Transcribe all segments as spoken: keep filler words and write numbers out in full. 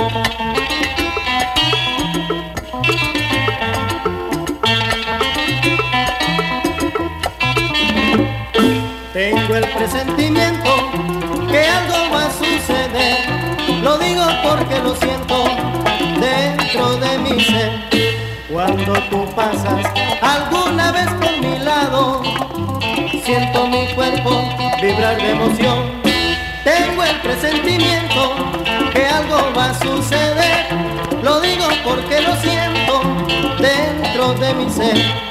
Tengo el presentimiento que algo va a suceder, lo digo porque lo siento dentro de mi ser. Cuando tú pasas alguna vez por mi lado, siento mi cuerpo vibrar de emoción. Tengo el presentimiento que algo va a suceder, lo digo porque lo siento dentro de mi ser.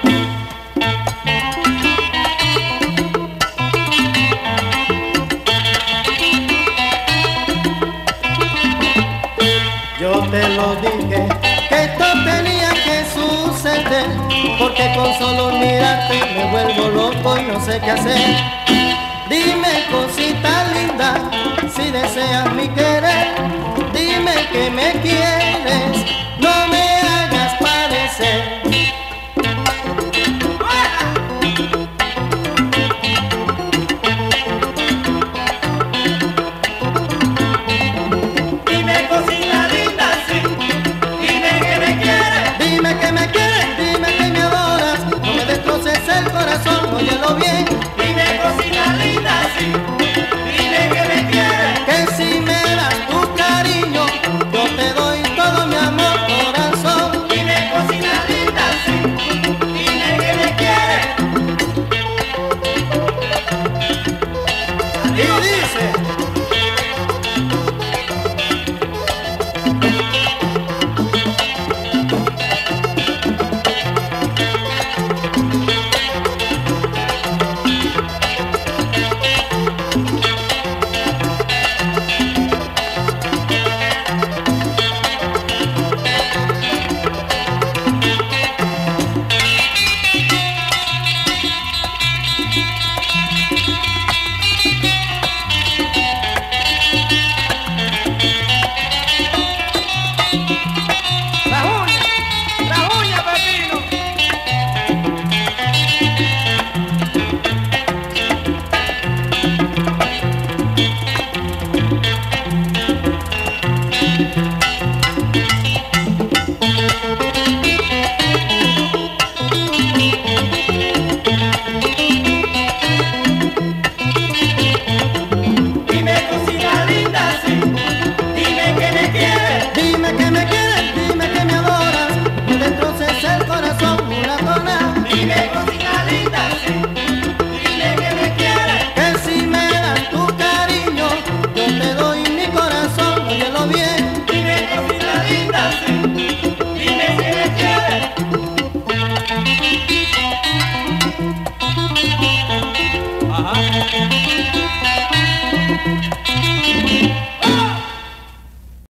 Yo te lo dije que esto tenía que suceder, porque con solo mirarte me vuelvo loco y no sé qué hacer. Dime, cosita linda, si deseas mi querer.